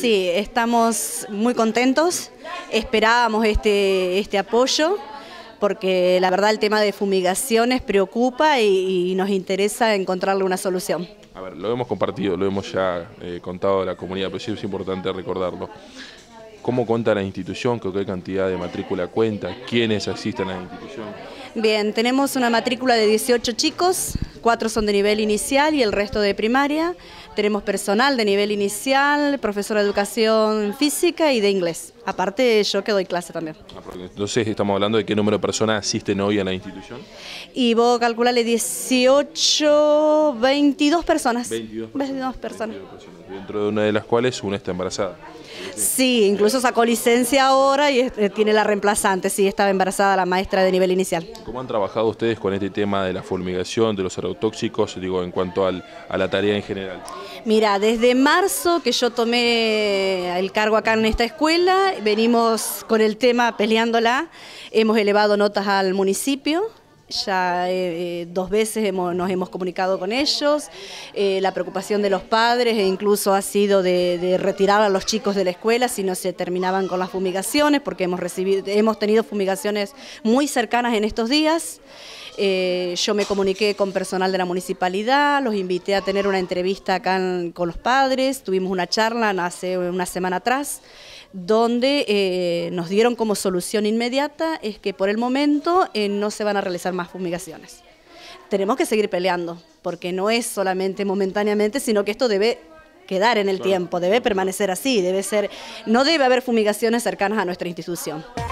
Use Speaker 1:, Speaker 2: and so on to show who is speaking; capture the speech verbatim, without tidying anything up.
Speaker 1: Sí, estamos muy contentos, esperábamos este, este apoyo, porque la verdad el tema de fumigaciones preocupa y, y nos interesa encontrarle una solución.
Speaker 2: A ver, lo hemos compartido, lo hemos ya eh, contado a la comunidad, pero sí es importante recordarlo. ¿Cómo cuenta la institución? ¿Qué cantidad de matrícula cuenta? ¿Quiénes asisten a la institución?
Speaker 1: Bien, tenemos una matrícula de dieciocho chicos, cuatro son de nivel inicial y el resto de primaria. Tenemos personal de nivel inicial, profesor de educación física y de inglés. Aparte yo que doy clase también.
Speaker 2: Entonces estamos hablando de qué número de personas asisten hoy a la institución.
Speaker 1: Y vos calculale dieciocho, veintidós personas.
Speaker 2: veintidós personas.
Speaker 1: veintidós personas.
Speaker 2: veintidós personas, dentro de una de las cuales una está embarazada.
Speaker 1: Sí, incluso sacó licencia ahora y eh, tiene la reemplazante, sí, estaba embarazada la maestra de nivel inicial.
Speaker 2: ¿Cómo han trabajado ustedes con este tema de la fumigación, de los agrotóxicos, digo, en cuanto al, a la tarea en general?
Speaker 1: Mira, desde marzo que yo tomé el cargo acá en esta escuela, venimos con el tema peleándola, hemos elevado notas al municipio. Ya eh, dos veces hemos, nos hemos comunicado con ellos, eh, la preocupación de los padres e incluso ha sido de, de retirar a los chicos de la escuela si no se terminaban con las fumigaciones, porque hemos, recibido, hemos tenido fumigaciones muy cercanas en estos días. Eh, yo me comuniqué con personal de la municipalidad, los invité a tener una entrevista acá en, con los padres, tuvimos una charla hace una semana atrás, donde eh, nos dieron como solución inmediata es que por el momento eh, no se van a realizar más fumigaciones. Tenemos que seguir peleando, porque no es solamente momentáneamente, sino que esto debe quedar en el tiempo, debe permanecer así, debe ser, no debe haber fumigaciones cercanas a nuestra institución.